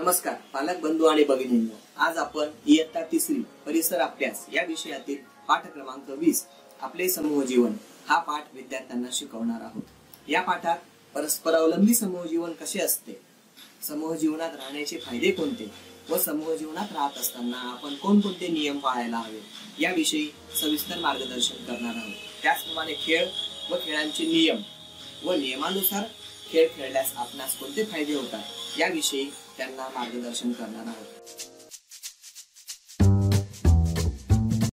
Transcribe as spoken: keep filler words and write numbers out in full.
नमस्कार पालक बंधू आणि भगिनींनो, आज आपण इयत्ता तिसरी परिसर अभ्यास या विषयातील पाठ क्रमांक वीस आपले समूह जीवन हा पाठ विद्यार्थ्यांना शिकवणार आहोत। या पाठात परस्परावलंबी समूह जीवन कसे असते, समूह जीवनात राहण्याचे फायदे कोणते व समूह जीवनात राहत असताना आपण कोणकोणते नियम पाळायला हवे याविषयी सविस्तर मार्गदर्शन करणार आहोत। त्याचप्रमाणे खेळ व खेळांचे नियम व नियमानुसार खेळ खेळल्यास आपणास कोणते फायदे होतात याविषयी त्यांना मार्गदर्शन करणार आहोत।